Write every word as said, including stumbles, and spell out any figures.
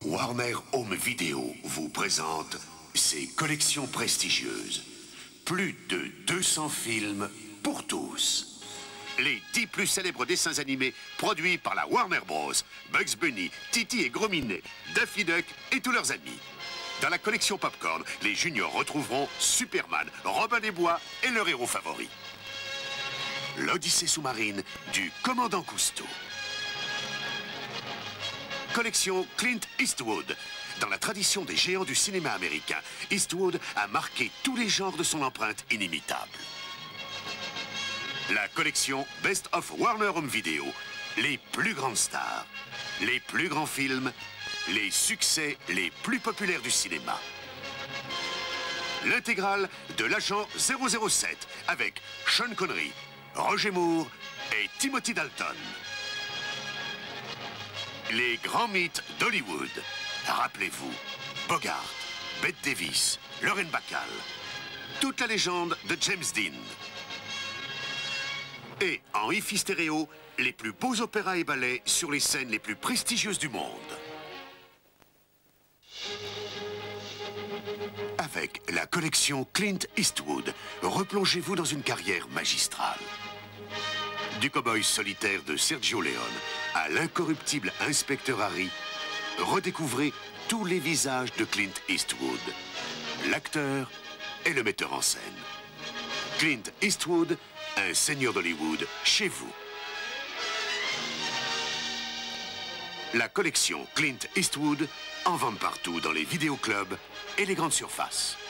Warner Home Video vous présente ses collections prestigieuses. Plus de deux cents films pour tous. Les dix plus célèbres dessins animés produits par la Warner Bros. Bugs Bunny, Titi et Gros Minet, Daffy Duck et tous leurs amis. Dans la collection Popcorn, les juniors retrouveront Superman, Robin des Bois et leur héros favori. L'Odyssée sous-marine du commandant Cousteau. Collection Clint Eastwood. Dans la tradition des géants du cinéma américain, Eastwood a marqué tous les genres de son empreinte inimitable. La collection Best of Warner Home Video. Les plus grandes stars, les plus grands films, les succès les plus populaires du cinéma. L'intégrale de l'agent zéro zéro sept avec Sean Connery, Roger Moore et Timothy Dalton. Les grands mythes d'Hollywood. Rappelez-vous, Bogart, Bette Davis, Lauren Bacall. Toute la légende de James Dean. Et en hi-fi stéréo, les plus beaux opéras et ballets sur les scènes les plus prestigieuses du monde. Avec la collection Clint Eastwood, replongez-vous dans une carrière magistrale. Du cow-boy solitaire de Sergio Leone à l'incorruptible inspecteur Harry, redécouvrez tous les visages de Clint Eastwood, l'acteur et le metteur en scène. Clint Eastwood, un seigneur d'Hollywood, chez vous. La collection Clint Eastwood en vente partout dans les vidéoclubs et les grandes surfaces.